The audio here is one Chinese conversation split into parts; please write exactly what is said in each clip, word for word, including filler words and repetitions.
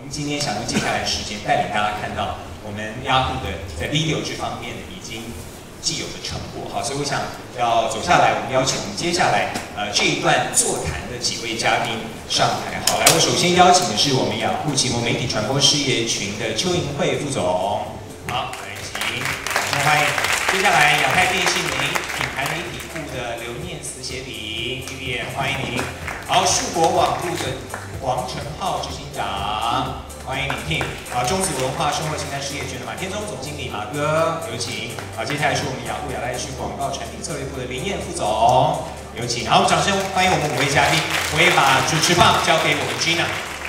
们今天想用接下来的时间带领大家看到我们雅虎的在 video 这方面已经既有的成果。好，所以我想要走下来，我们邀请我们接下来呃这一段座谈的几位嘉宾上台。好，来，我首先邀请的是我们雅虎启蒙媒体传播事业群的邱莹慧副总。好，来请，掌声欢迎。接下来亚太电信媒品牌媒体部的刘念慈协理 ，Vivian 欢迎您。好，树国网路的黄成浩执行长，欢迎聆听。好，中子文化生活形态事业群的马天宗总经理马哥，有请。好，接下来是我们雅虎亚太区广告产品策略部的林燕副总，有请。好，掌声欢迎我们五位嘉宾。我也把主持棒交给我们 Gina。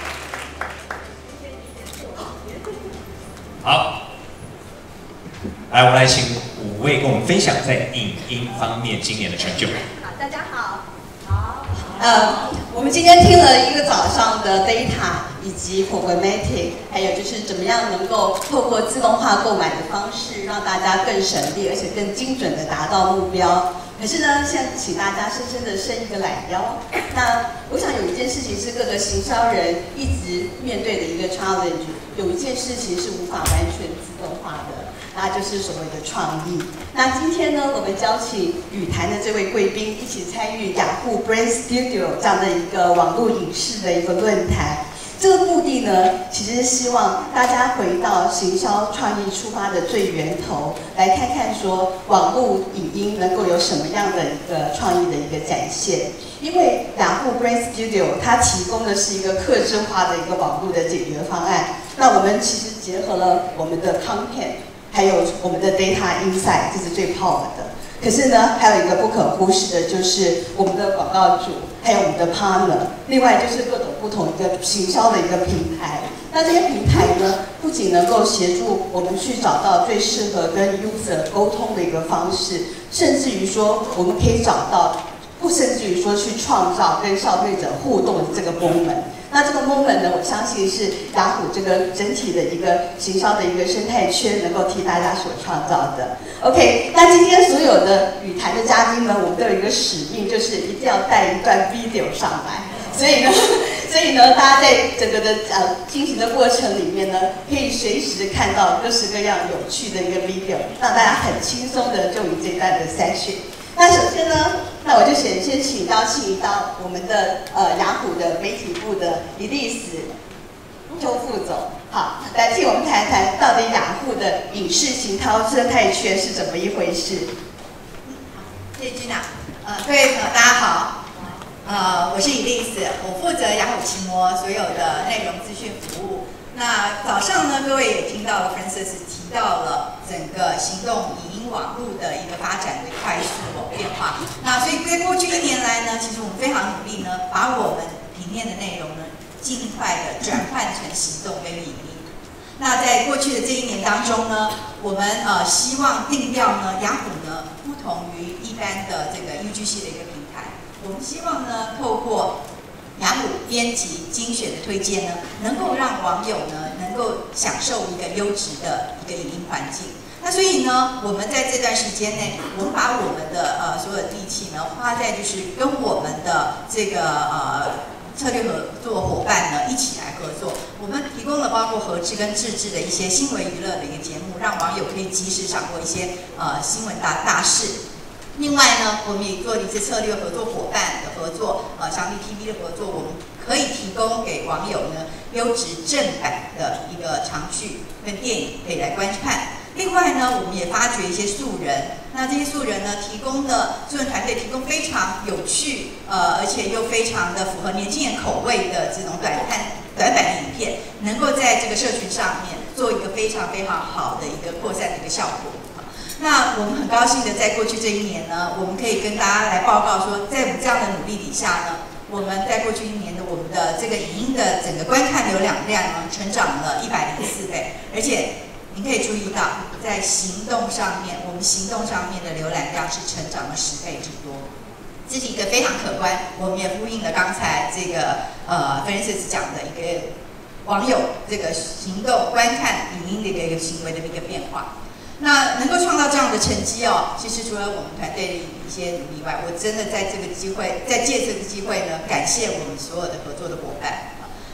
好，来，我来请五位跟我们分享在影音方面今年的成就。 好，大家好。好。呃，我们今天听了一个早上的 data 以及 programmatic， 还有就是怎么样能够透过自动化购买的方式，让大家更省力，而且更精准的达到目标。可是呢，现在请大家深深的伸一个懒腰。那我想有一件事情是各个行销人一直面对的一个 challenge， 有一件事情是无法完全自动化的。那就是所谓的创意。那今天呢，我们邀请语坛的这位贵宾一起参与雅虎 Brand Studio 这样的一个网络影视的一个论坛。这个目的呢，其实是希望大家回到行销创意出发的最源头，来看看说网络影音能够有什么样的一个创意的一个展现。因为雅虎 Brand Studio 它提供的是一个客制化的一个网络的解决方案。那我们其实结合了我们的 content。还有我们的 data insight， 这是最 power 的。可是呢，还有一个不可忽视的，就是我们的广告主，还有我们的 partner， 另外就是各种不同一个行销的一个平台。那这些平台呢，不仅能够协助我们去找到最适合跟 user 沟通的一个方式，甚至于说，我们可以找到，不甚至于说去创造跟消费者互动的这个 moment。那这个 moment 呢，我相信是雅虎这个整体的一个行销的一个生态圈能够替大家所创造的。OK， 那今天所有的语坛的嘉宾呢，我们都有一个使命，就是一定要带一段 video 上来。所以呢，所以呢，大家在整个的呃进行的过程里面呢，可以随时看到各式各样有趣的一个 video， 让大家很轻松的就以这段的 session。那首先呢，那我就先先请邀请到我们的呃雅虎的媒体部的李丽史邱副总，好，来替我们谈谈到底雅虎的影视行销生态圈是怎么一回事。 好，谢谢君娜。呃，各位朋友大家好，呃，我是李丽史，我负责雅虎奇摩所有的内容资讯服务。那早上呢，各位也听到了 Francis 提到了整个行动影音网络的一个发展的快速变化。那所以在过去一年来呢，其实我们非常努力呢，把我们平面的内容呢，尽快的转换成行动跟影音。那在过去的这一年当中呢，我们呃希望定调呢，雅虎呢不同于一般的这个 U G C 的一个平台，我们希望呢透过雅虎编辑精选的推荐呢，能够让网友呢能够享受一个优质的一个影音环境。那所以呢，我们在这段时间内，我们把我们的呃所有的力气呢，花在就是跟我们的这个呃策略合作伙伴呢一起来合作。我们提供了包括合制跟自制的一些新闻娱乐的一个节目，让网友可以及时掌握一些呃新闻大大事。另外呢，我们也做了一些策略合作伙伴的合作，呃，强力 T V 的合作，我们可以提供给网友呢优质正版的一个长剧跟电影可以来观看。另外呢，我们也发掘一些素人，那这些素人呢提供的素人团队提供非常有趣，呃，而且又非常的符合年轻人口味的这种短看短版的影片，能够在这个社群上面做一个非常非常好的一个扩散的一个效果。那我们很高兴的，在过去这一年呢，我们可以跟大家来报告说，在我们这样的努力底下呢，我们在过去一年的我们的这个影音的整个观看流量量呢，成长了一百零四倍，而且您可以注意到，在行动上面，我们行动上面的浏览量是成长了十倍之多，这是一个非常可观。我们也呼应了刚才这个呃 Francis 讲的一个网友这个行动观看影音的一个行为的一个变化。那能够创造这样的成绩哦，其实除了我们团队的一些努力外，我真的在这个机会，在借这个机会呢，感谢我们所有的合作的伙伴。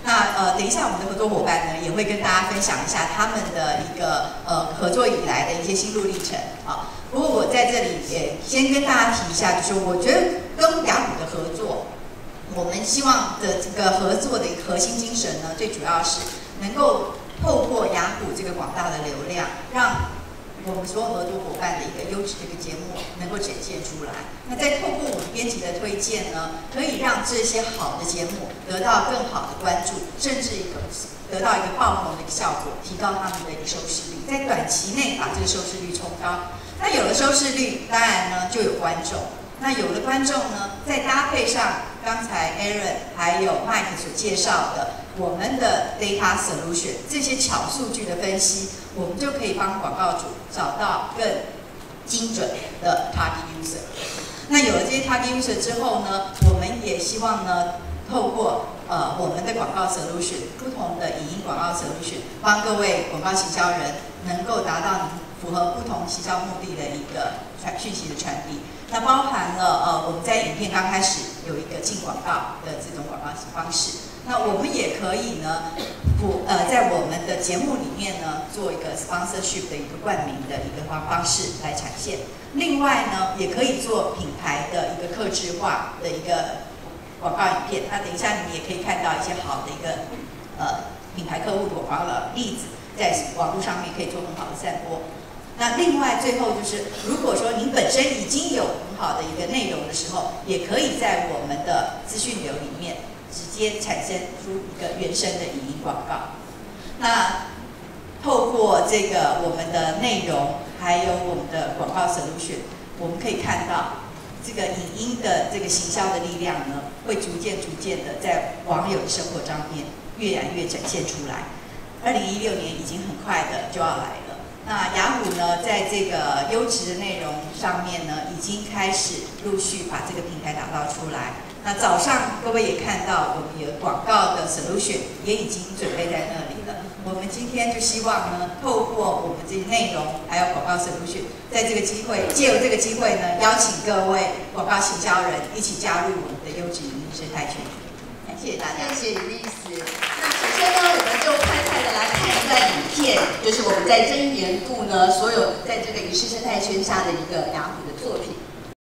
那呃，等一下我们的合作伙伴呢，也会跟大家分享一下他们的一个呃合作以来的一些心路历程啊。不过我在这里也先跟大家提一下，就是我觉得跟雅虎的合作，我们希望的这个合作的一个核心精神呢，最主要是能够透过雅虎这个广大的流量，让我们所有合作伙伴的一个优质的一个节目能够展现出来。那再透过我们编辑的推荐呢，可以让这些好的节目得到更好的关注，甚至一个得到一个爆红的一个效果，提高他们的一个收视率，在短期内把这个收视率冲高。那有了收视率，当然呢就有观众。那有了观众呢，再搭配上刚才 Aaron 还有 Mike 所介绍的我们的 Data Solution 这些巧数据的分析，我们就可以帮广告主找到更精准的 Target User。那有了这些 Target User 之后呢，我们也希望呢，透过呃我们的广告 Solution 不同的影音广告 Solution， 帮各位广告行销人能够达到符合不同行销目的的一个传讯息的传递。那包含了呃我们在影片刚开始有一个进广告的这种广告方式，那我们也可以呢，不呃在我们的节目里面呢做一个 sponsorship 的一个冠名的一个方方式来产现。另外呢，也可以做品牌的一个客制化的一个广告影片。那等一下你们也可以看到一些好的一个呃品牌客户的广告的例子，在网络上面可以做很好的散播。那另外最后就是，如果说您本身已经有很好的一个内容的时候，也可以在我们的资讯流里面直接产生出一个原生的影音广告。那透过这个我们的内容，还有我们的广告 solution， 我们可以看到这个影音的这个行销的力量呢，会逐渐逐渐的在网友的生活上面越来越展现出来。二零一六年已经很快的就要来了。那雅虎呢，在这个优质的内容上面呢，已经开始陆续把这个平台打造出来。那早上各位也看到，我们有广告的 solution 也已经准备在那里了。我们今天就希望呢，透过我们这些内容还有广告 solution， 在这个机会，借由这个机会呢，邀请各位广告行销人一起加入我们的优质影音生态圈。谢谢大家， 谢谢李律师。那首先呢，我们就快快的来看一段影片，就是我们在这一年度呢，所有在这个影视生态圈下的一个雅虎的作品。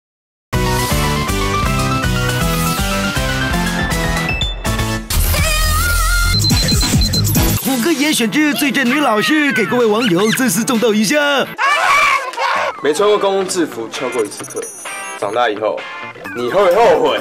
五个严选之最正女老师，给各位网友真是重道一下。 没穿过公共制服翘过一次课，长大以后你会后悔。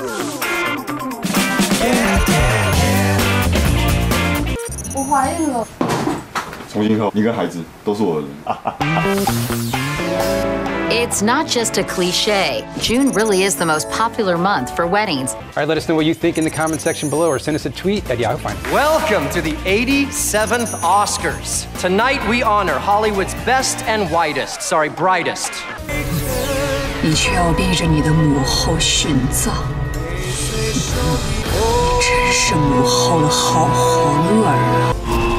我怀孕了。 从今后，你跟孩子都是我的人。 It's not just a cliche. June really is the most popular month for weddings. All right, let us know what you think in the comment section below or send us a tweet at Yahoo Finance. Welcome to the eighty-seventh Oscars. Tonight we honor Hollywood's best and whitest, sorry, brightest. 你却要逼着你的母后殉葬，真是母后的好皇儿啊！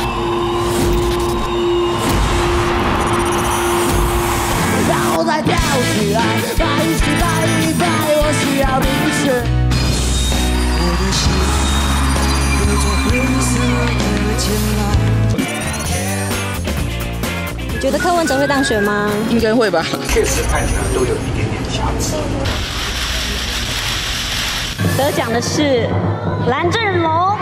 让我再跳起来，拜一起拜一拜，我需要你是。我的心有座黑色的监牢。 你觉得柯文哲会当选吗？ 应该会吧。 确实看起来都有一点点瑕疵。 得奖的是蓝正龙。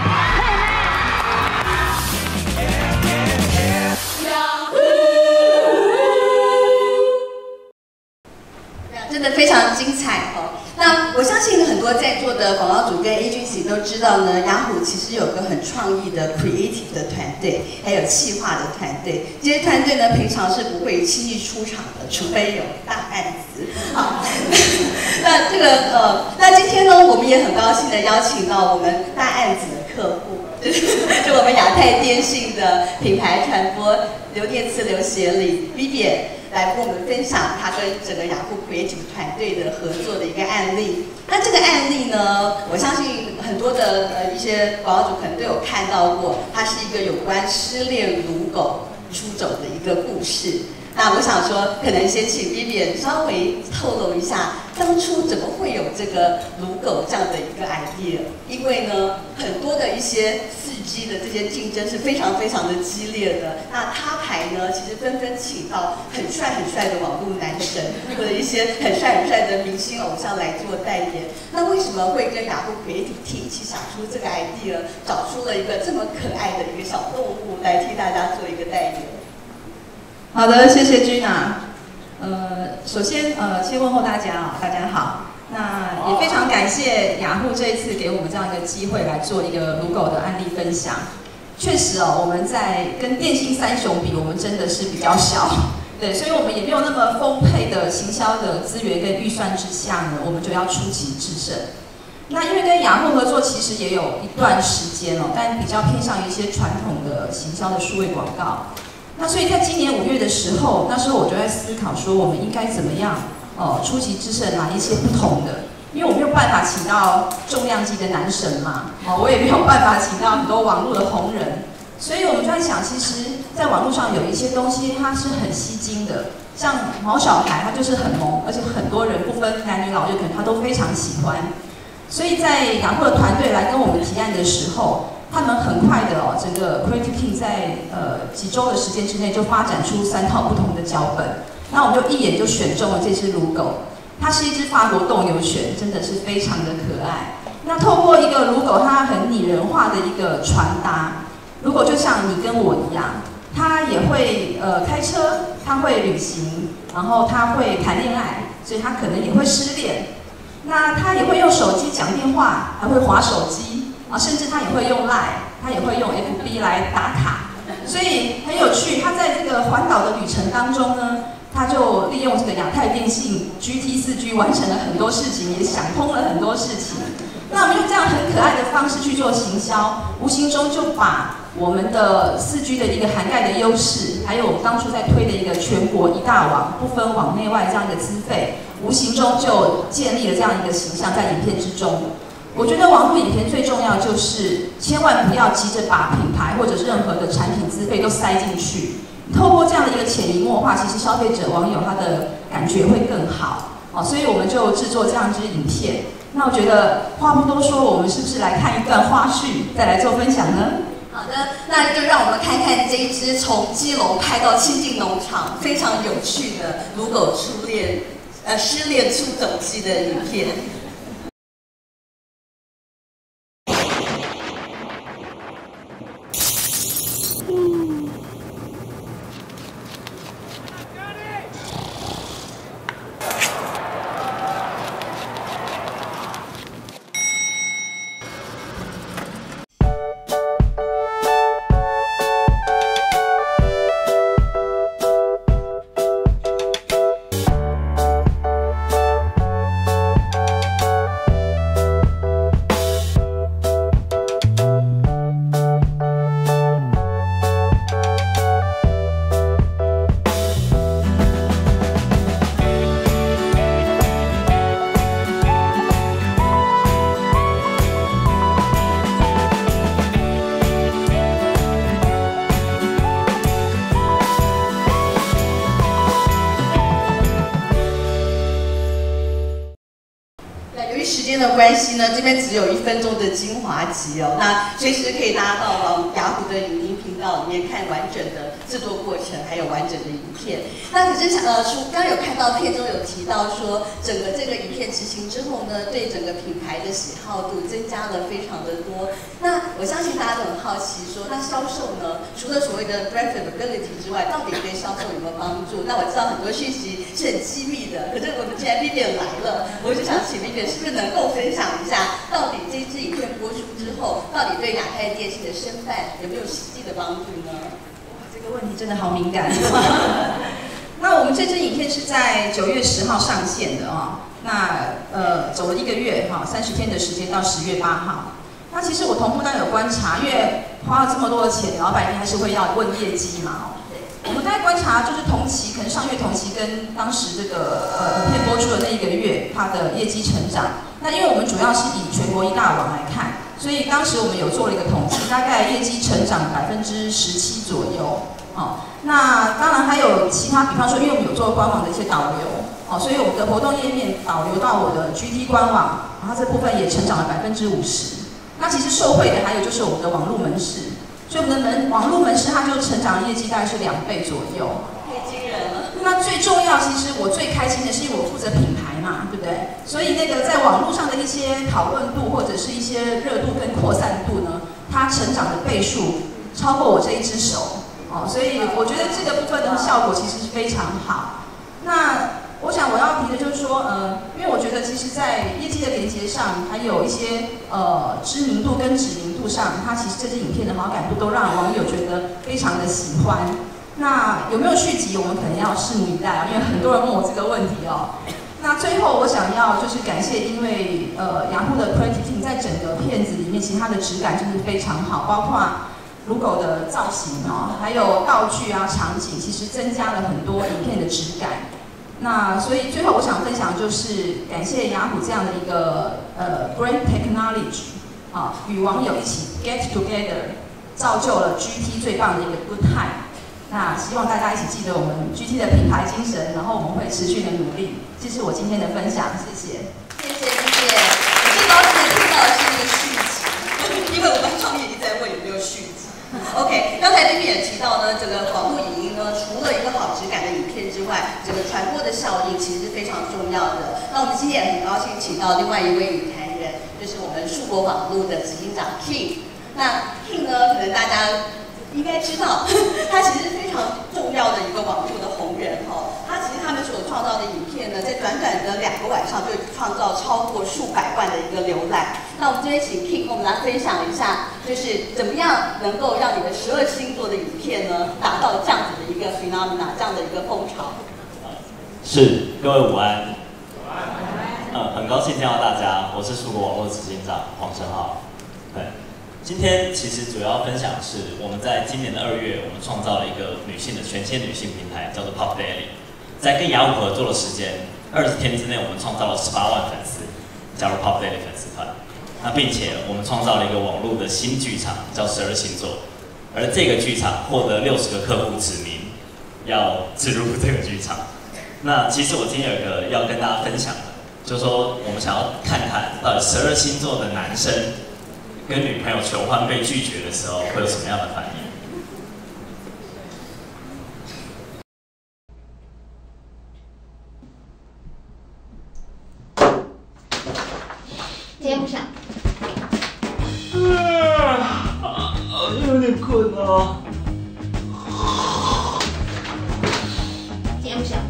真的非常精彩哦。那我相信很多在座的广告主跟 agency 都知道呢，雅虎其实有个很创意的 creative 的团队，还有企划的团队。这些团队呢，平常是不会轻易出场的，除非有大案子。好，那这个呃，那今天呢，我们也很高兴的邀请到我们大案子的客户，就我们亚太电信的品牌传播刘念慈刘协理 Vivian。来跟我们分享他跟整个雅虎 Creative 团队的合作的一个案例。那这个案例呢，我相信很多的呃一些广告主可能都有看到过，它是一个有关失恋乳狗出走的一个故事。 那我想说，可能先请 Vivian 稍微透露一下，当初怎么会有这个鲁狗这样的一个 idea？ 因为呢，很多的一些四 G 的这些竞争是非常非常的激烈的。那他牌呢，其实纷纷请到很帅很帅的网络男神，或者一些很帅很帅的明星偶像来做代言。那为什么会跟雅虎 Creative Team 一起想出这个 idea， 找出了一个这么可爱的一个小动物来替大家做一个代言？ 好的，谢谢 Gina。呃，首先呃，先问候大家啊、哦，大家好。那也非常感谢雅虎这一次给我们这样一个机会来做一个鲁狗的案例分享。确实哦，我们在跟电信三雄比，我们真的是比较小，对，所以我们也没有那么丰沛的行销的资源跟预算之下呢，我们就要出奇制胜。那因为跟雅虎合作其实也有一段时间哦，但比较偏向于一些传统的行销的数位广告。那所以在今年五月的时候，那时候我就在思考说，我们应该怎么样哦出奇制胜，哪一些不同的？因为我没有办法请到重量级的男神嘛，哦，我也没有办法请到很多网络的红人，所以我们就在想，其实在网络上有一些东西它是很吸睛的，像毛小孩，它就是很萌，而且很多人不分男女老幼，可能他都非常喜欢。所以在雅虎的团队来跟我们提案的时候，他们很快的哦，整个 Creative Team 在呃几周的时间之内就发展出三套不同的脚本，那我们就一眼就选中了这只鲁狗。它是一只法国斗牛犬，真的是非常的可爱。那透过一个鲁狗，它很拟人化的一个传达，鲁狗就像你跟我一样，它也会呃开车，它会旅行，然后它会谈恋爱，所以它可能也会失恋。那它也会用手机讲电话，还会滑手机啊，甚至它也会用 Line， 它也会用 F B 来打卡，所以很有趣。它在这个环岛的旅程当中呢，他就利用这个亚太电信 G T 四 G 完成了很多事情，也想通了很多事情。那我们用这样很可爱的方式去做行销，无形中就把我们的 四 G 的一个涵盖的优势，还有我们当初在推的一个全国一大网，不分网内外这样一个资费，无形中就建立了这样一个形象在影片之中。我觉得网络影片最重要就是千万不要急着把品牌或者是任何的产品资费都塞进去。透过这样的一个潜移默化，其实消费者网友他的感觉会更好哦，所以我们就制作这样一支影片。那我觉得话不多说，我们是不是来看一段花絮，再来做分享呢？ 好的，那就让我们看看这一支从基隆拍到清境农场非常有趣的鲁狗初恋呃失恋出走记的影片。的关系呢，这边只有一分钟的精华集哦，那随时可以大家到往雅虎的影音频道里面看完整的制作过程，还有完整的影片。那可是呃，刚刚有看到片中有提到说，整个这个影片执行之后呢，对整个品牌的喜好度增加了非常的多。那我相信大家都很好奇说，那销售呢，除了所谓的 brand visibility 之外，到底对销售有没有帮助？那我知道很多讯息是很机密的，可是我们既然 Vivian 来了，我就想请 Vivian 是不是能够分享一下，到底这支影片播出之后，到底对亚太电信的申办有没有实际的帮助呢？ 哇，这个问题真的好敏感。那我们这支影片是在九月十号上线的哦，那呃走了一个月哈，三十天的时间到十月八号。那其实我同步当然有观察，因为花了这么多的钱，老板一定还是会要问业绩嘛哦。我们大概观察就是同期，可能上月同期跟当时这个呃影片播出的那一个月，它的业绩成长。那因为我们主要是以全国一大网来看，所以当时我们有做了一个统计，大概业绩成长百分之十七左右。 哦，那当然还有其他，比方说，因为我们有做官网的一些导流，哦，所以我们的活动页面导流到我的 G T 官网，然后这部分也成长了百分之五十。那其实受惠的还有就是我们的网络门市，所以我们的门网络门市它就成长业绩大概是两倍左右。 太惊人了。 那最重要，其实我最开心的是因为我负责品牌嘛，对不对？所以那个在网络上的一些讨论度或者是一些热度跟扩散度呢，它成长的倍数超过我这一只手。哦，所以我觉得这个部分的效果其实是非常好。那我想我要提的就是说，呃，因为我觉得其实在业绩的连接上，还有一些呃知名度跟知名度上，它其实这支影片的好感度都让网友觉得非常的喜欢。那有没有续集，我们可能要拭目以待啊，因为很多人问我这个问题哦。那最后我想要就是感谢，因为呃雅虎的 Creative Team 在整个片子里面，其实它的质感就是非常好，包括logo 的造型哦，还有道具啊、场景，其实增加了很多影片的质感。那所以最后我想分享就是感谢雅虎这样的一个呃 Brand Technology 啊，与网友一起 get together， 造就了 G T 最棒的一个 good time。那希望大家一起记得我们 G T 的品牌精神，然后我们会持续的努力。这是我今天的分享，谢谢。 谢谢谢谢。我最高兴的听到的是那个续集，因为我们创业一直在问有没有续集。OK， 刚才这边也提到呢，这个网络影音呢，除了一个好质感的影片之外，整个传播的效应其实是非常重要的。那我们今天也很高兴请到另外一位女谈人，就是我们数国网络的执行长 King。那 King 呢，可能大家应该知道，他其实是非常重要的一个网络的红人哈。他其实他们所创造的影片呢，在短短的两个晚上就创造超过数百万的一个浏览。那我们这边请 King 跟我们来分享一下，就是怎么样能够让你的十二星座的影片呢，达到这样子的一个 phenomena， 这样的一个风潮。 是，各位午安。午安。嗯，很高兴见到大家，我是数国网络执行长黄成浩。对。今天其实主要分享的是我们在今年的二月，我们创造了一个女性的全线女性平台，叫做 Pop Daily。在跟雅虎合作的时间，二十天之内，我们创造了十八万粉丝加入 Pop Daily 粉丝团。那并且我们创造了一个网络的新剧场，叫十二星座。而这个剧场获得六十个客户指名，要置入这个剧场。那其实我今天有一个要跟大家分享的，就是说我们想要看看到底十二星座的男生跟女朋友求欢被拒绝的时候会有什么样的反应？ 今天不想。 啊，有点困哦。 今天不想。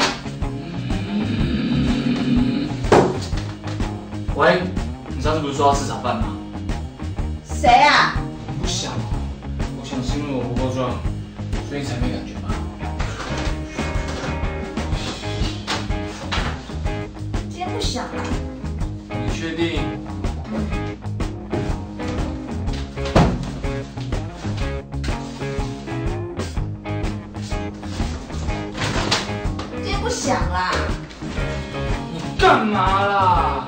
喂，你上次不是说要吃炒饭吗？ 谁啊？ 不想，我想是因为我不够壮，所以才没感觉吧。 今天不想啊。 你确定？ 今天不想啦。 你干嘛啦？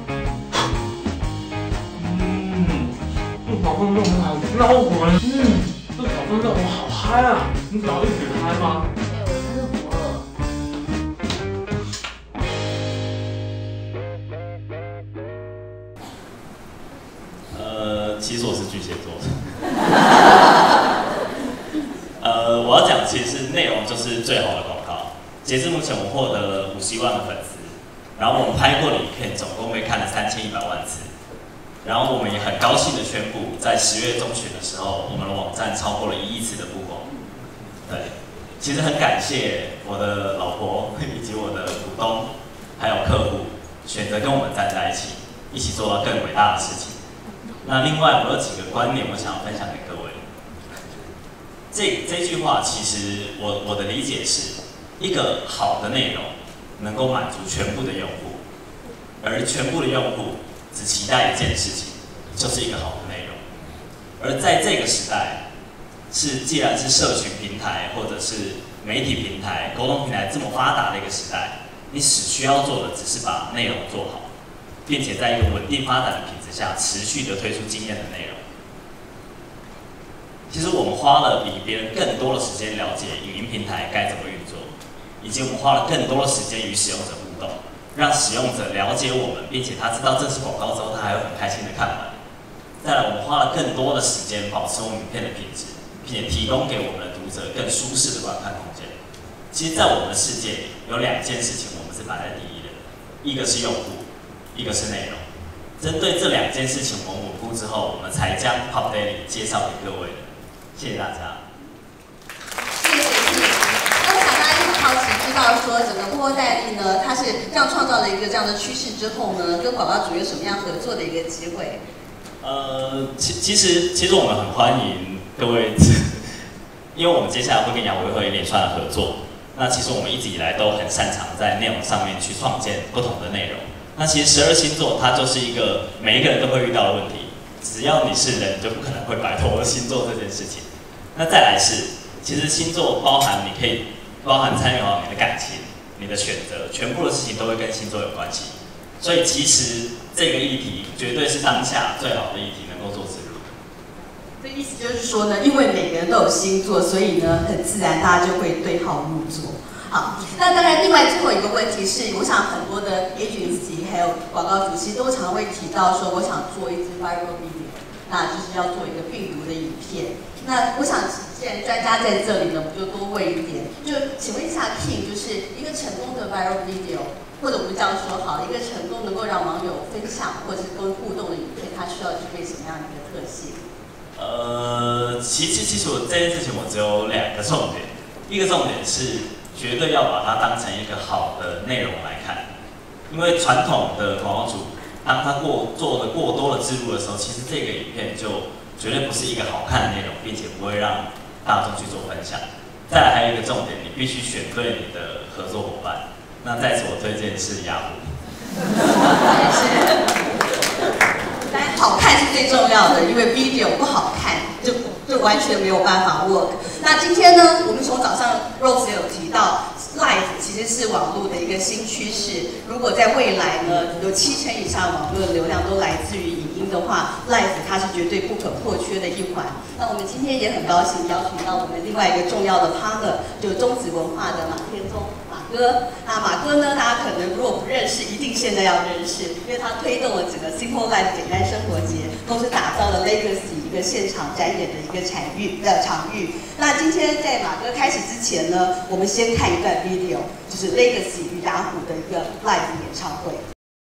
这炒饭让我好撩人，嗯，这炒饭让我好嗨啊！你找一起嗨吗？ 哎，我真的不饿。 呃，其实我是巨蟹座的。呃，我要讲其实是内容就是最好的广告。截至目前，我获得了五十一万的粉丝，然后我们拍过的影片总共被看了三千一百万次。然后我们也很高兴的宣布，在十月中旬的时候，我们的网站超过了一亿次的曝光。对，其实很感谢我的老婆以及我的股东，还有客户，选择跟我们站在一起，一起做到更伟大的事情。那另外，我有几个观念，我想要分享给各位。这这句话，其实我我的理解是，一个好的内容能够满足全部的用户，而全部的用户只期待一件事情，就是一个好的内容。而在这个时代，是既然是社群平台或者是媒体平台、沟通平台这么发达的一个时代，你只需要做的只是把内容做好，并且在一个稳定发展的品质下，持续的推出惊艳的内容。 其实我们花了比别人更多的时间了解影音平台该怎么运作，以及我们花了更多的时间与使用者互动，让使用者了解我们，并且他知道这是广告之后，他还会很开心的看完。再来，我们花了更多的时间保持我们影片的品质，并且提供给我们的读者更舒适的观看空间。其实，在我们的世界里，有两件事情我们是摆在第一的，一个是用户，一个是内容。针对这两件事情，我们稳固之后，我们才将 Pop Daily 介绍给各位的。谢谢大家。 谢谢谢谢。刚才大家也很好奇，知道说整个波波代理呢，它是这样创造了一个这样的趋势之后呢，跟广告主有什么样合作的一个机会？ 呃，其其实其实我们很欢迎各位，因为我们接下来会跟雅虎会有一连串的合作。那其实我们一直以来都很擅长在内容上面去创建不同的内容。那其实十二星座它就是一个每一个人都会遇到的问题，只要你是人，你就不可能会摆脱星座这件事情。那再来是，其实星座包含你可以包含参与好你的感情、你的选择，全部的事情都会跟星座有关系。所以其实这个议题绝对是当下最好的议题，能够做植入。 这意思就是说呢，因为每个人都有星座，所以呢，很自然大家就会对号入座。好，那当然，另外最后一个问题是，我想很多的 agency 还有广告主其实都常会提到说，我想做一支 viral video， 那就是要做一个病毒的影片。那我想，既然专家在这里呢，我就多问一点，就请问一下 King， 就是一个成功的 viral video， 或者我们这样说好，一个成功能够让网友分享或者是跟互动的影片，它需要具备什么样的一个特性？ 呃，其实其实我这件事情我只有两个重点，一个重点是绝对要把它当成一个好的内容来看，因为传统的广告主当他过做的过多的植入的时候，其实这个影片就绝对不是一个好看的内容，并且不会让大众去做分享。再来还有一个重点，你必须选对你的合作伙伴。那在此我推荐是雅虎。 当然好看是最重要的，因为 video 不好看就就完全没有办法 work。那今天呢，我们从早上 Rose 有提到 ，Live 其实是网络的一个新趋势。如果在未来呢，有七成以上网络的流量都来自于影音的话 ，Live 它是绝对不可或缺的一环。那我们今天也很高兴邀请到我们另外一个重要的 partner， 就中子文化的马天宗。哥，那马哥呢？大家可能如果不认识，一定现在要认识，因为他推动了整个 Simple Life 简单生活节，同时打造了 Legacy 一个现场展演的一个场域的场域。那今天在马哥开始之前呢，我们先看一段 video， 就是 Legacy 与雅虎的一个 live 演唱会。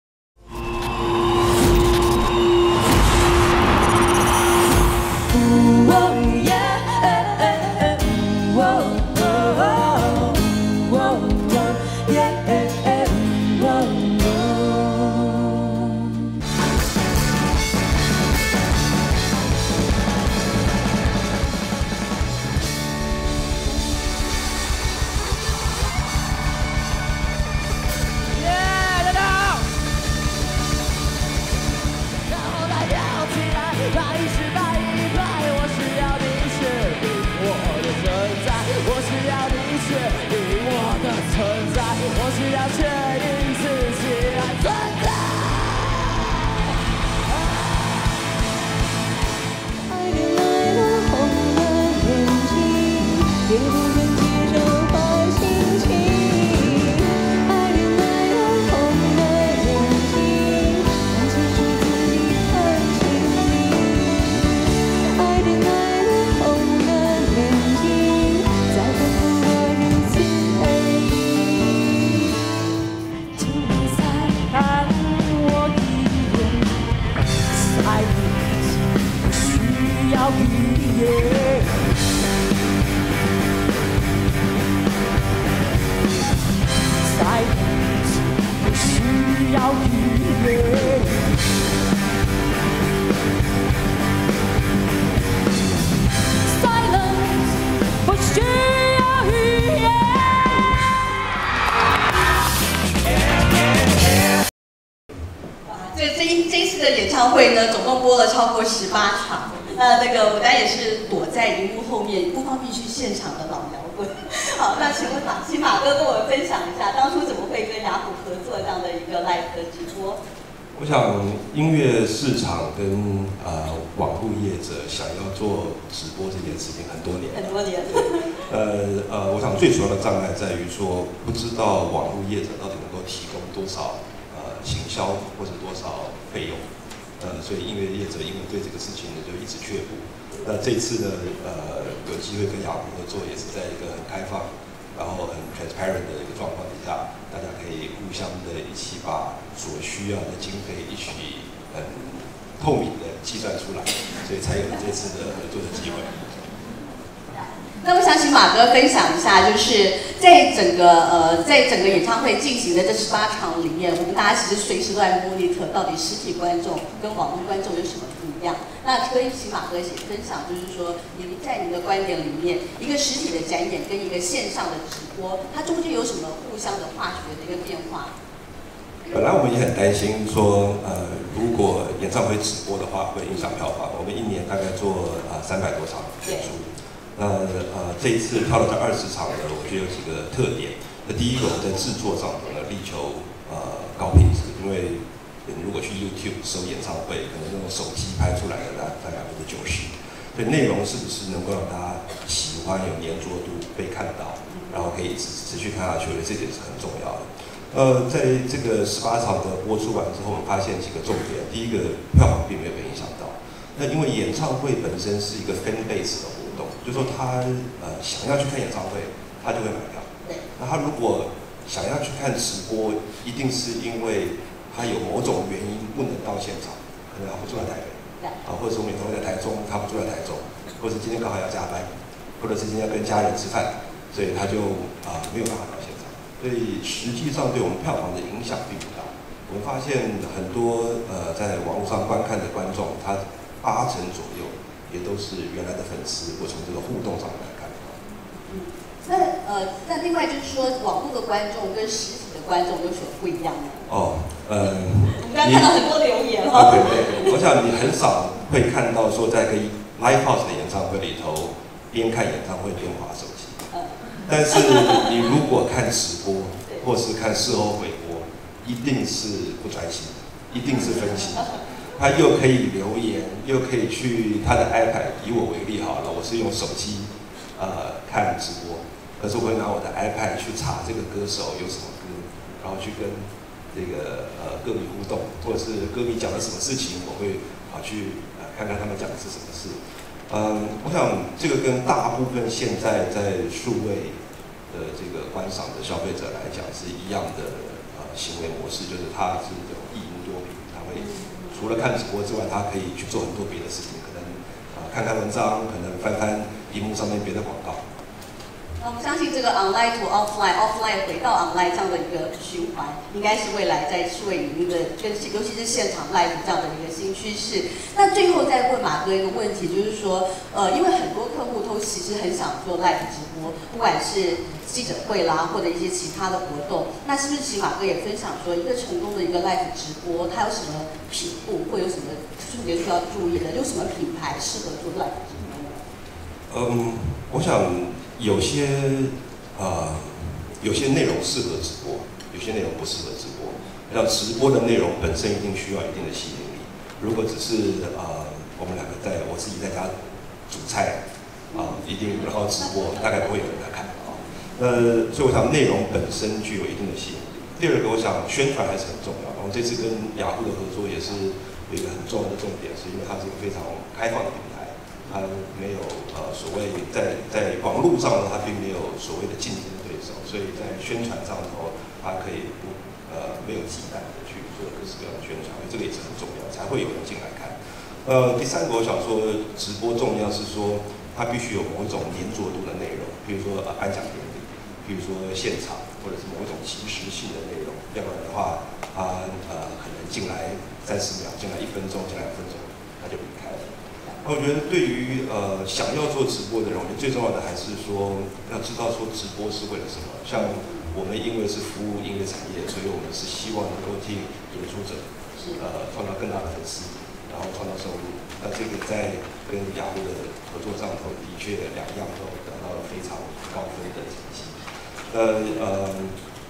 超过十八场，那那个我当然也是躲在荧幕后面，不方便去现场的老摇滚。好，那请问马，请马哥跟我分享一下，当初怎么会跟雅虎合作这样的一个 live 的直播？ 我想音乐市场跟呃网络业者想要做直播这件事情很多年， 很多年。 呃呃，我想最主要的障碍在于说，不知道网络业者到底能够提供多少呃行销或者多少费用，呃，所以音乐业者因为对这个事情呢就一直却步。那这次呢，呃，有机会跟雅虎合作，也是在一个很开放，然后很 transparent 的一个状况底下，大家可以互相的一起把所需要的经费一起很透明的计算出来，所以才有了这次的合作的机会。 那我想请马哥分享一下，就是在整个呃在整个演唱会进行的这十八场里面，我们大家其实随时都在 monitor 到底实体观众跟网络观众有什么不一样。那可以请马哥也分享，就是说您在您的观点里面，一个实体的展演跟一个线上的直播，它中间有什么互相的化学的一个变化？ 本来我们也很担心说，呃，如果演唱会直播的话会影响票房。我们一年大概做呃三百多场演出。那呃这一次跳到这二十场呢，我觉得有几个特点。那第一个，我们在制作上头呢力求呃高品质，因为你如果去 YouTube 搜演唱会，可能用手机拍出来的大概百分之九十，所以内容是不是能够让大家喜欢、有粘着度、被看到，然后可以持持续看下去，我觉得这点是很重要的。呃，在这个十八场的播出完之后，我们发现几个重点。第一个，票房并没有被影响到。那因为演唱会本身是一个 fan base 的活动，就是说他呃想要去看演唱会，他就会买票。那他如果想要去看直播，一定是因为他有某种原因不能到现场，可能他不住在台北，啊，或者说我们演唱会在台中，他不住在台中，或者是今天刚好要加班，或者是今天要跟家人吃饭，所以他就啊、呃、没有办法到现场。所以实际上对我们票房的影响并不大。我们发现很多呃在网络上观看的观众，他八成左右也都是原来的粉丝，或从这个互动上来看。 嗯，那呃，那另外就是说，网络的观众跟实体的观众有什么不一样呢？ 哦，嗯， 我们刚看到很多留言哦。对对，我想你很少会看到说在个 live house 的演唱会里头，边看演唱会边滑手机。嗯。但是你如果看直播，或是看事后回播，一定是不专心的，一定是分心。他又可以留言，又可以去他的 iPad。以我为例好了，我是用手机呃看直播，可是我会拿我的 iPad 去查这个歌手有什么歌，然后去跟这个呃歌迷互动，或者是歌迷讲了什么事情，我会跑去呃看看他们讲的是什么事。嗯，我想这个跟大部分现在在数位的这个观赏的消费者来讲是一样的呃行为模式，就是他是这种一物多品，他会除了看直播之外，他可以去做很多别的事情，可能啊、呃、看看文章，可能翻翻荧幕上面别的广告。 那我相信这个 online to offline、offline 回到 online 这样的一个循环，应该是未来在数位领域的，跟尤其是现场 live 这样的一个新趋势。那最后再问马哥一个问题，就是说，呃，因为很多客户都其实很想做 live 直播，不管是记者会啦，或者一些其他的活动，那是不是请马哥也分享说，一个成功的一个 live 直播，它有什么品步，或有什么特别需要注意的？有什么品牌适合做 live 直播呢？ 嗯，我想。有些呃，有些内容适合直播，有些内容不适合直播。像直播的内容本身一定需要一定的吸引力。如果只是呃，我们两个在我自己在家煮菜啊、呃，一定然后直播，大概不会有人来看啊。呃，所以我想内容本身具有一定的吸引力。第二个，我想宣传还是很重要。我们这次跟雅虎的合作也是有一个很重要的重点，是因为它是一个非常开放的平台。它没有呃所谓在在网络上呢，它并没有所谓的竞争对手，所以在宣传上头，它可以不呃没有忌惮的去做各式各样的宣传，这个也是很重要，才会有人进来看。呃，第三个我想说，直播重要是说它必须有某一种粘着度的内容，比如说呃颁奖典礼，比如说现场，或者是某一种即时性的内容，要不然的话，它呃可能进来三十秒，进来一分钟，进来两分钟，它就离开了。我觉得对于呃想要做直播的人，我觉得最重要的还是说要知道说直播是为了什么。像我们因为是服务音乐产业，所以我们是希望能够替演出者呃创造更大的粉丝，然后创造收入。那这个在跟雅虎的合作上头，的确两样都得到了非常高分的成绩。呃呃，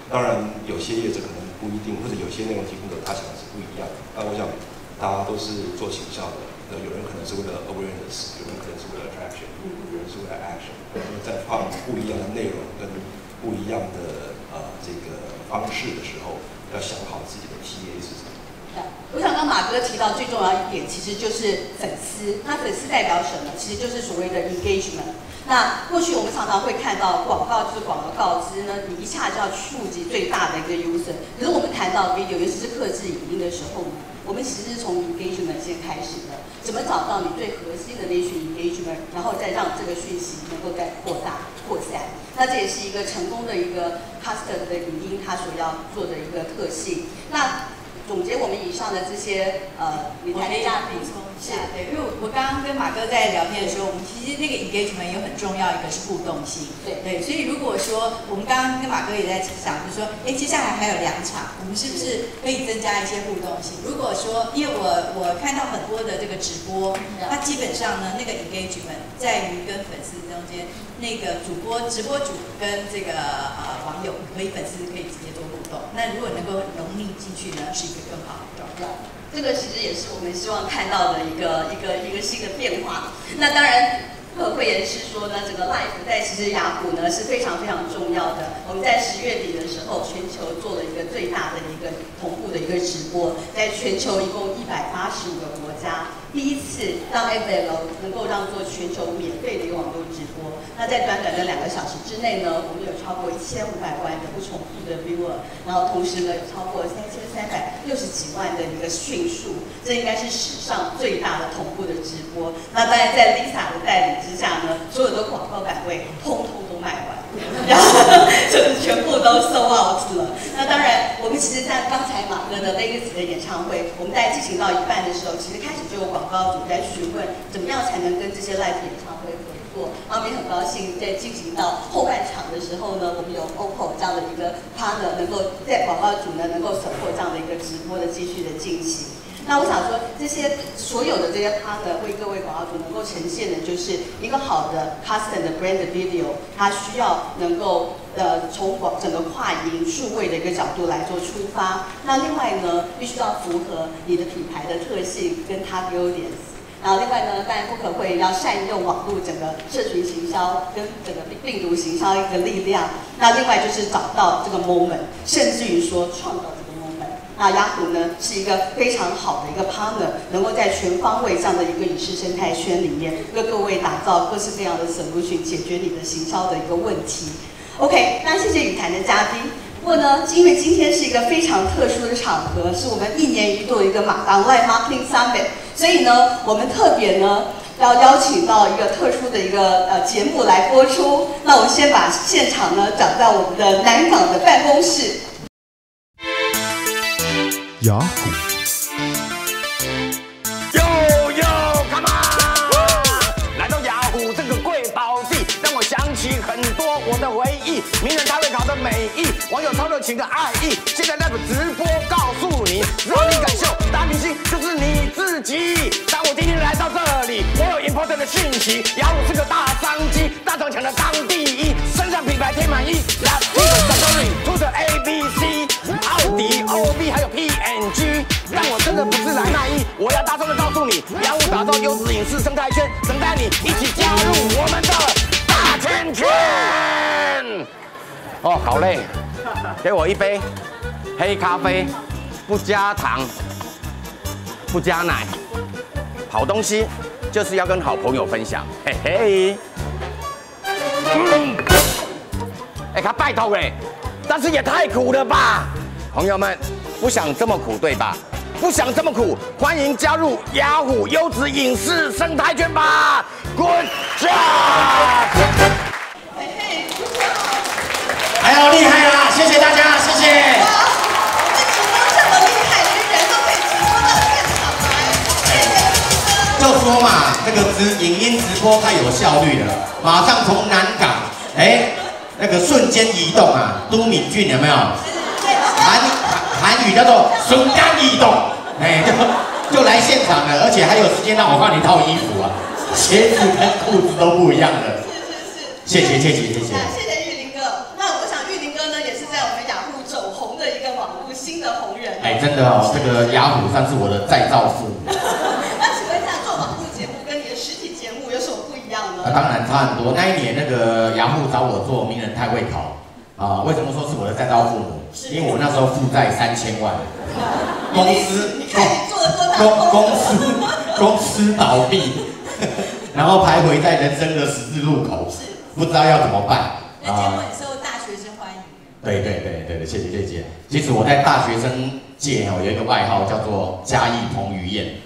当然，有些业者可能不一定，或者有些内容提供者他想的是不一样。那我想，大家都是做行销的，那有人可能是为了 awareness， 有人可能是为了 attraction， 有人是为了 action， 可能在放不一样的内容跟不一样的呃这个方式的时候，要想好自己的 T A 是什么。 我想刚马哥提到最重要一点，其实就是粉丝。那粉丝代表什么？其实就是所谓的 engagement。那过去我们常常会看到广告就是广告告知呢，你一下就要触及最大的一个 user。可是我们谈到 video， 尤其是客制影音的时候呢，我们其实是从 engagement 先开始的，怎么找到你最核心的那一群 engagement， 然后再让这个讯息能够再扩大扩散。那这也是一个成功的一个 custom 的影音它所要做的一个特性。那总结我们以上的这些呃，你谈的嘉宾， 是对，因为我刚刚跟马哥在聊天的时候，我们其实那个 engagement 也很重要，一个是互动性，对对，所以如果说我们刚刚跟马哥也在想，就是说，哎，接下来还有两场，我们是不是可以增加一些互动性？如果说，因为我我看到很多的这个直播，它基本上呢，那个 engagement 在于跟粉丝中间，那个主播直播主跟这个呃网友可以粉丝可以直接做互动，那如果能够融入进去呢，是一个更好的状态。 这个其实也是我们希望看到的一个一个一个新的变化。那当然，呃，慧妍是说呢，这个 live 在其实雅虎呢是非常非常重要的。我们在十月底的时候，全球做了一个最大的一个同步的一个直播，在全球一共一百八十五个国家，第一次让 F L 能够让做全球免费的一个网络直播。那在短短的两个小时之内呢，我们有超过一千五百万的不重复的 viewer， 然后同时呢有超过三千三百六十几万的一个讯数，这应该是史上最大的同步的直播。那当然在 Lisa 的带领之下呢，所有的广告版位通通都卖完，然后就是全部都 sold out 了。那当然，我们其实在刚才马哥的 Legacy 的演唱会，我们在进行到一半的时候，其实开始就有广告主在询问，怎么样才能跟这些 live 演唱会合作。然后我们也很高兴，在进行到后半场的时候呢，我们有 O P P O 这样的一个 partner， 能够在广告主呢能够 support 这样的一个直播的继续的进行。那我想说，这些所有的这些 partner 为各位广告主能够呈现的，就是一个好的 custom 的 brand video， 它需要能够呃从广整个跨营数位的一个角度来做出发。那另外呢，必须要符合你的品牌的特性跟它的优点。然后另外呢，当然不可会要善用网络整个社群行销跟整个病毒行销一个力量。那另外就是找到这个 moment， 甚至于说创造这个 moment。那雅虎呢是一个非常好的一个 partner， 能够在全方位这样的一个影视生态圈里面，为各位打造各式各样的 solution， 解决你的行销的一个问题。OK， 那谢谢语坛的嘉宾。不过呢，因为今天是一个非常特殊的场合，是我们一年一度的一个马港 Live Marketing Summit， 所以呢，我们特别呢要邀请到一个特殊的一个呃节目来播出。那我们先把现场呢转到我们的南港的办公室。 雅虎。 哟哟 ，Come on！ 来到雅虎这个贵宝地，让我想起很多我的回忆。名人他会考的美意，网友超热情的爱意。现在 live 直播告诉你，让你感受大明星就是你自己。当我第一天来到这里，我有 important 的讯息。雅虎是个大商机，大撞墙的当第一，身上品牌贴满一。来 ，Sorry to the A B C， 奥迪、O V 还有 P and G。但我真的不是来卖艺，我要大声的告诉你，雅虎打造优质影视生态圈，等待你一起加入我们的大圈圈。哦，好累，给我一杯黑咖啡，不加糖，不加奶。好东西就是要跟好朋友分享，嘿嘿。嗯，哎，他拜托哎，但是也太苦了吧，朋友们，不想这么苦对吧？不想这么苦，欢迎加入雅虎优质影视生态圈吧 ！Good job！ 还有厉害啦，谢谢大家，谢谢。 哇，我们直播这么厉害，连人都可以直播到现场来，谢谢。 就说嘛，这个直影音直播太有效率了，马上从南港，哎，那个瞬间移动啊，都敏俊有没有？韩韩语叫做瞬间移动，哎，就就来现场了，而且还有时间让我帮你套衣服啊，鞋子跟裤子都不一样的。是是是。谢谢谢谢谢谢。 谢谢玉林哥。那我想玉林哥呢，也是在我们雅虎哎，真的哦，这个雅虎算是我的再造父母。 那请问一下，做网络节目跟你的实体节目有什么不一样呢？ 啊，当然差很多。那一年那个雅虎找我做名人太会考啊，为什么说是我的再造父母？因为我那时候负债三千万，公司公公司公司倒闭，然后徘徊在人生的十字路口，不知道要怎么办。 那结果你受大学生欢迎。 对对对对对，谢谢谢谢。其实我在大学生界哦有一个外号叫做嘉义彭于晏。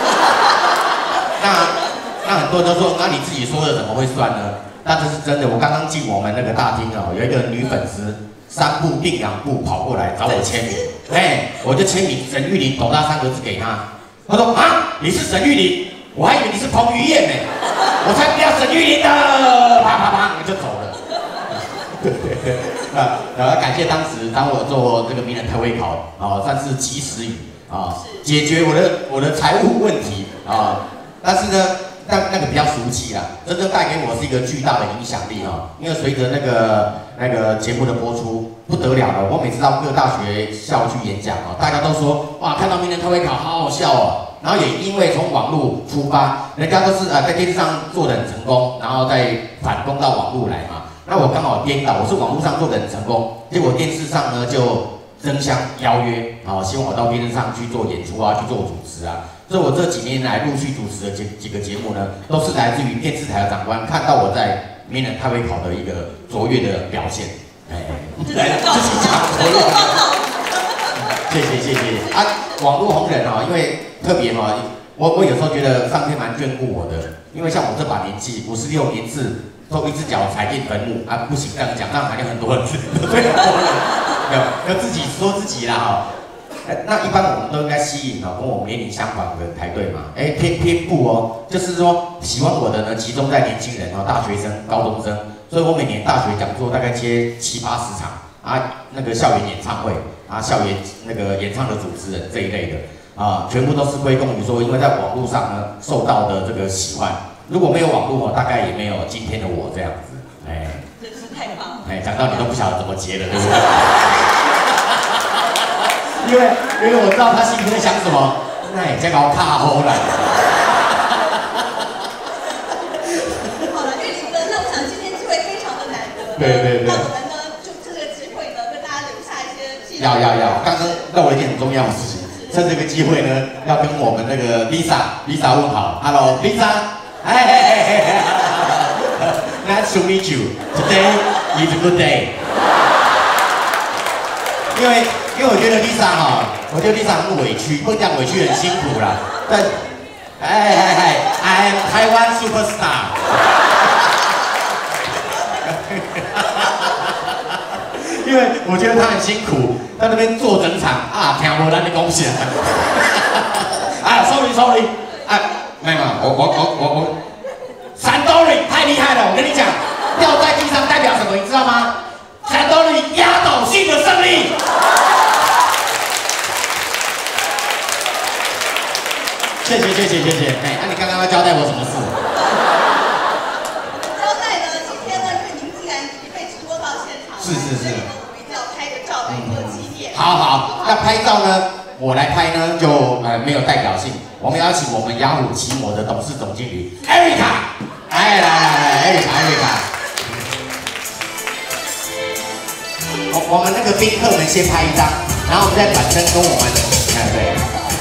那那很多人都说，那你自己说的怎么会算呢？那这是真的。我刚刚进我们那个大厅哦，有一个女粉丝。三步并两步跑过来找我签名，哎，我就签名沈玉琳斗大三个字给他。他说啊，你是沈玉琳，我还以为你是彭于晏呢，我才不要沈玉琳的，啪啪啪就走了。对对对，啊，然后感谢当时当我做这个名人太会考啊，算是及时雨啊，解决我的我的财务问题啊，但是呢。那那个比较俗气啦，真正带给我是一个巨大的影响力哈。因为随着那个那个节目的播出，不得了了。我每次到各大学校去演讲哦，大家都说哇，看到名人太会考好好笑哦。然后也因为从网络出发，人家都是呃在电视上做得很成功，然后再反攻到网络来嘛。那我刚好颠倒，我是网络上做得很成功，结果电视上呢就争相邀约啊，希望我到电视上去做演出啊，去做主持啊。所以我这几年来陆续主持的几几个节目呢，都是来自于电视台的长官看到我在名人太会考的一个卓越的表现，哎，来自己讲卓越。谢谢谢谢啊，网络红人哦，因为特别哈，我我有时候觉得上天蛮眷顾我的，因为像我这把年纪，五十六年次，都一只脚踩进坟墓啊，不行这样讲，那好像很多人，对，没有要自己说自己啦哈。那一般我们都应该吸引哦，跟我们年龄相仿的排队嘛。哎，偏偏不哦，就是说喜欢我的呢，集中在年轻人哦，大学生、高中生。所以我每年大学讲座大概接七八十场啊，那个校园演唱会啊，校园那个演唱的主持人这一类的啊，全部都是归功于说，因为在网络上呢受到的这个喜欢。如果没有网络哦，大概也没有今天的我这样子。哎， 真是太棒了。 哎，讲到你都不晓得怎么接了，对不对？因为因为我知道他心里在想什么，那也在搞卡后了。 好了，玉林哥，那我想今天机会非常的难得。 对对对。 那我们呢，就这个机会呢，跟大家留下一些记录。 要要要，刚刚漏了一件很重要的事情，趁这个机会呢，要跟我们那个 Lisa Lisa 问好 ，Hello Lisa， 哎哎哎哎 ，Nice to meet you. Today is a good day. 因为。因为我觉得 Lisa 哈，我觉得 Lisa 很委屈，不讲委屈很辛苦啦。但，哎哎哎 ，I am Taiwan superstar 。因为我觉得他很辛苦，在那边做整场啊，听无咱的贡献。啊 ，sorry sorry， 啊，没有，我我我我我，闪兜里太厉害了，我跟你讲，掉在地上代表什么，你知道吗？闪兜里压倒性的胜利。谢谢谢谢谢谢，哎，那、啊、你刚刚要交代我什么事？ 交代呢，今天呢，因为您既然已经被直播到现场， 是是是， 我们一定要拍个照来做纪念。 好好，那拍照呢，我来拍呢就呃没有代表性，我们邀请我们雅虎奇摩的董事总经理 Erica， 哎来来来 Erica Erica， 我我们那个宾客们先拍一张，然后我们再转身跟我们，哎对。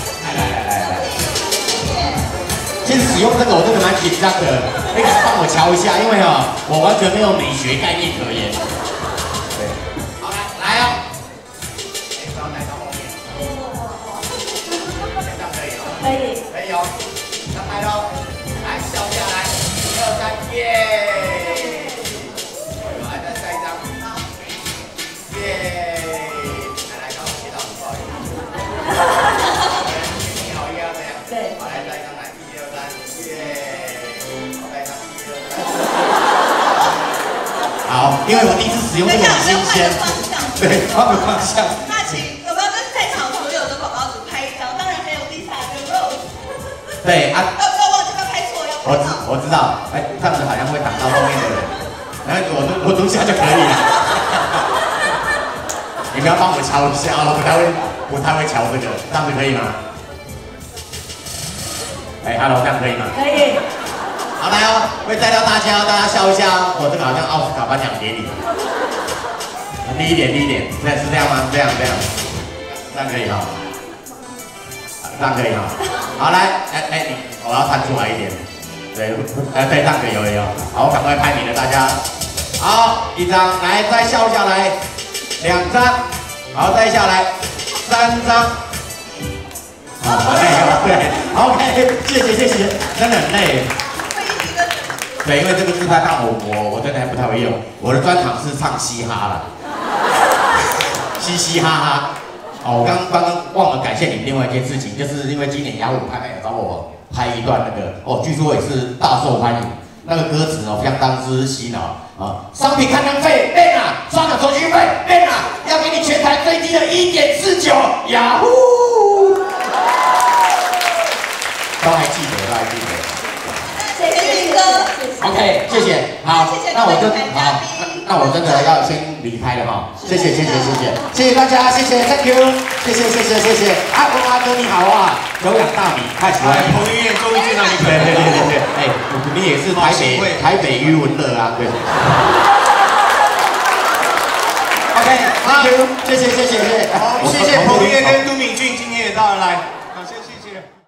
先使用这个，我真的蛮紧张的，那个帮我瞧一下，因为哦，我完全没有美学概念可言。对，好来来哦，哎，不要带到后面。这样可以哦。可以。可以哦，那拍喽，来笑一下来，一二三，耶！来再下一张，耶！来来，刚好接到，不好意思。你好，一二三。对。好，来再一张来。好，因为我第一次使用这个很新鲜，对，换个方向。 那请有没有跟在场所有的广告主拍一张？当然还有 Lisa 跟 Rose。 对啊。 要不要忘记要拍错？要拍错。我知道，哎，这样子好像会挡到后面的人，然后我读我读下就可以了。你不要帮我敲一下，我不太会，不不太会瞧这个，这样子可以吗？哎 ，Hello， 这样可以吗？ 可以。 好，来哦，会带到大家，大家笑一下。我这个好像奥斯卡颁奖典礼。低一点，低一点，对，是这样吗？这样，这样，这样可以哈，这样可以哈。好，来，哎哎，你我要探出来一点，对，呃，对，这样可以，有有有。好，我赶快拍你了，大家。好，一张，来，再笑一下来，两张，好，再下来，三张。好，累哦，对 ，OK， 谢谢谢谢，真的很累。对，因为这个自拍棒我我我真的还不太会用，我的专长是唱嘻哈啦。嘻嘻哈哈，哦，我刚刚刚忘了感谢你们另外一件事情，就是因为今年雅虎拍卖有找我拍一段那个，哦，据说也是大受欢迎，那个歌词哦相当之洗脑啊，商品看单费变啊，刷卡手续费变啊，要给你全台最低的一点四九，雅虎，都还记得，都还记得。 谢谢云哥 OK， 谢谢，好，那我就好，那我真的要先离开了哈，谢谢谢谢谢谢谢谢大家，谢谢 ，Thank you， 谢谢谢谢谢谢，阿公阿哥你好啊，有养大米，太喜欢你， 彭于晏终于见到你， 对对对对对，哎，你也是台北台北余文乐啊，对 ，OK，Thank you， 谢谢谢谢谢谢， 好，谢谢彭于晏跟都敏俊今天也到了来，好，谢谢谢谢。